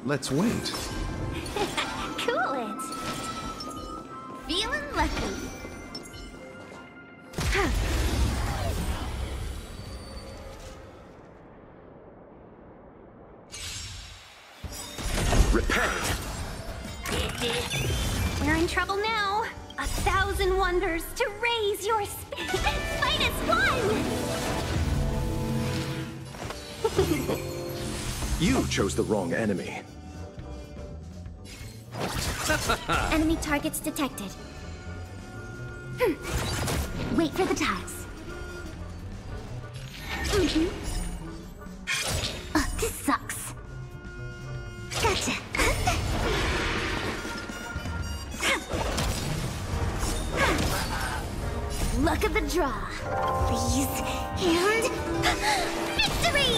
let's wait. Cool it. Feeling lucky. Repay! We're in trouble now. 1,000 wonders to raise your -1! You chose the wrong enemy. Enemy targets detected. Wait for the tiles. This sucks. Gotcha. Luck of the draw. Please. And... victory!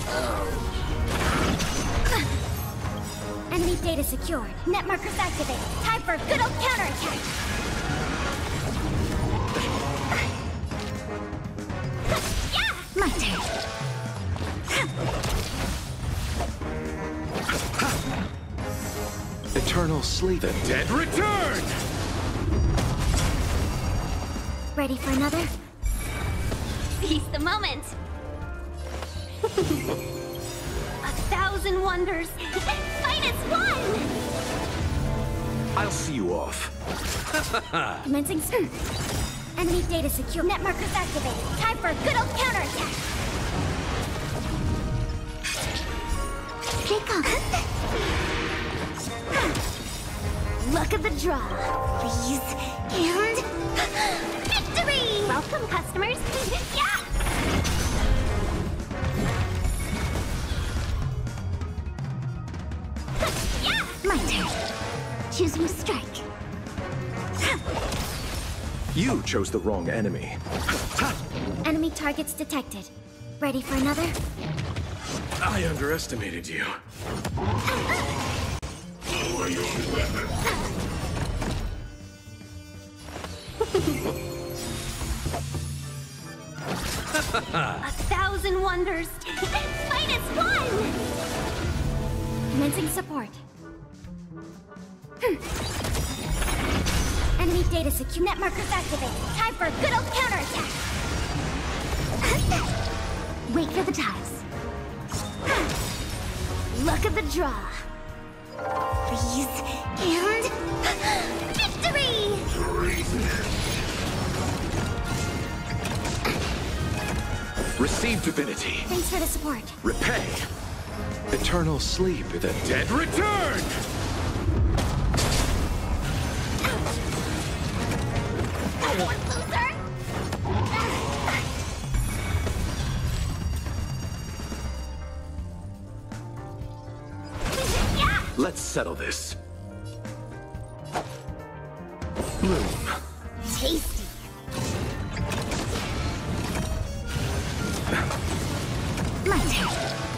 Enemy data secured. Net markers activated. Time for a good old counterattack. Yeah! My turn. Eternal sleep. The dead return! Ready for another? Seize the moment. 1,000 wonders. -1! I'll see you off. Commencing soon. Enemy data secure. Net markers activated. Time for a good old counterattack. Stay calm. Luck of the draw. Please. And... victory! Welcome, customers. Yeah! Yeah! My turn. Choose your strike. You chose the wrong enemy. Enemy targets detected. Ready for another? I underestimated you. Lower your weapon. 1,000 wonders. -1! Commencing support. Enemy data secure. Net markers activated. Time for a good old counterattack. Wait for the tiles. Luck of the draw. Please. And... victory! Receive divinity. Thanks for the support. Repay. Eternal sleep. The dead return! Loser! Yeah! Let's settle this. Bloom. Tasty. My turn.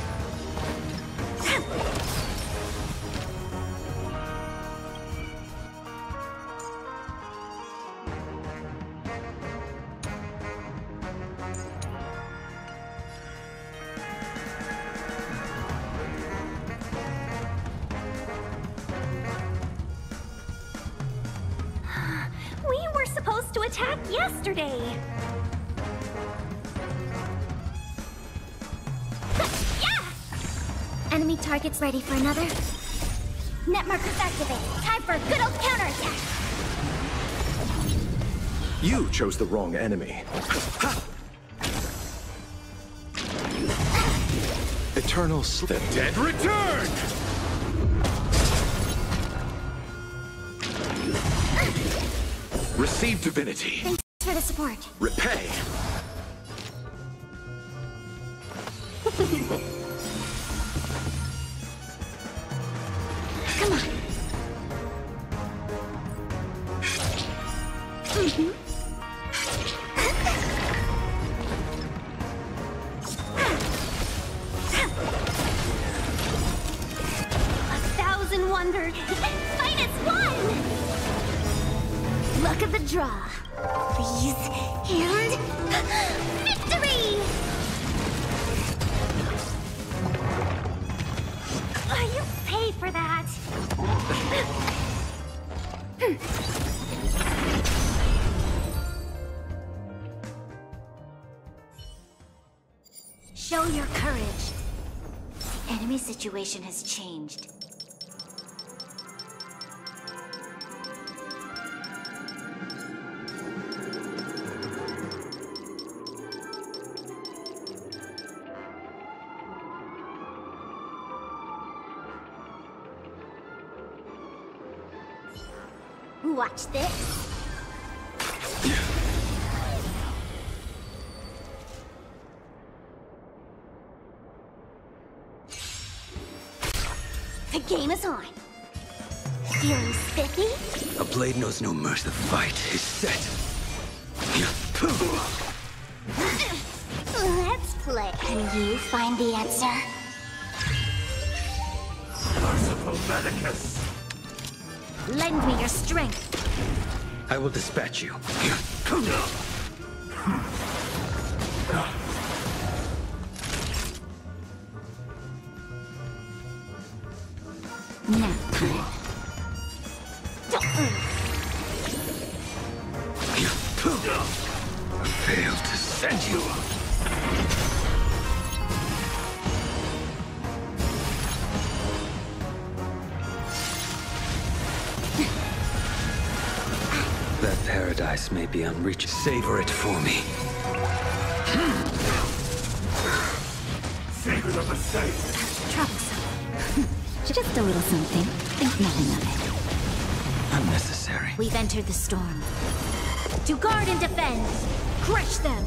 We were supposed to attack yesterday. Yeah! Enemy targets ready for another. Net markers activated. Time for a good old counterattack. You chose the wrong enemy. Eternal sleep. The dead return! Receive divinity. Thanks for the support. Repay. Come on. Wondered. -1! Luck of the draw. Please. And... victory! You pay for that. Show your courage. The enemy situation has changed. Watch this. The game is on. Feeling spiffy? A blade knows no mercy. The fight is set. Let's play. Can you find the answer? Merciful Medicus! Lend me your strength. I will dispatch you. Nap time. I failed to send you. That paradise may be unreachable. Savor it for me. Secret of the safe! Troublesome. Just a little something. Think nothing of it. Unnecessary. We've entered the storm. To guard and defend! Crush them!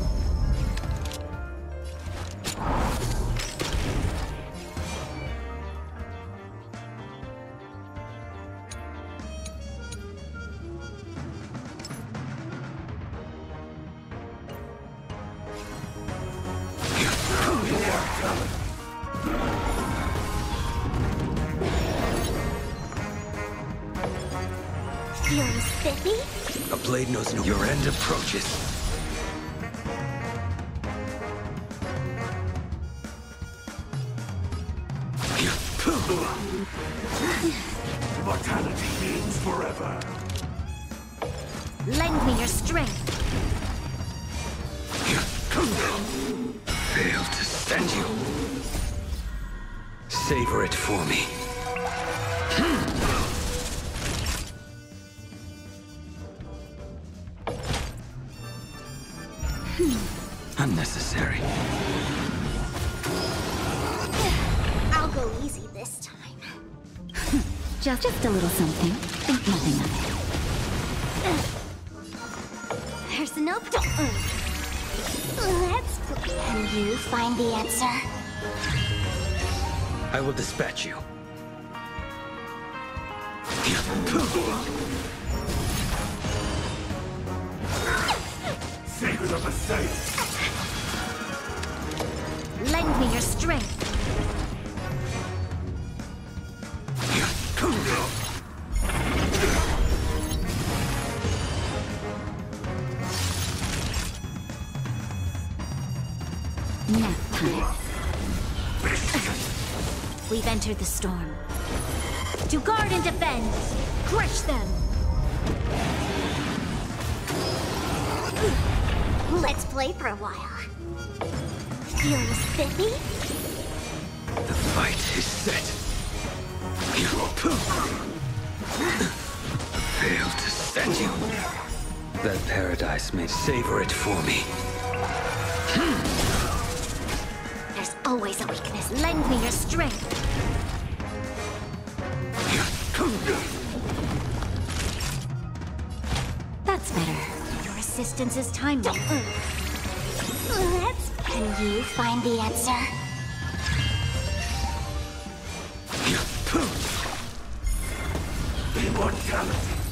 Feeling spiffy? A blade knows no. Your end approaches. Mortality means forever. Lend me your strength. Failed to send you. Savor it for me. Unnecessary. I'll go easy this time. Just a little something. Think nothing of it. There's no... Let's play. Can you find the answer? I will dispatch you. Secret of the safe! Lend me your strength. Nap time. We've entered the storm. To guard and defend! Crush them! Let's play for a while. Feeling spiffy? The fight is set. Failed to send you. That paradise may savor it for me. There's always a weakness. Lend me your strength. That's better. Your assistance is timely. Let's... Can you find the answer? Immortality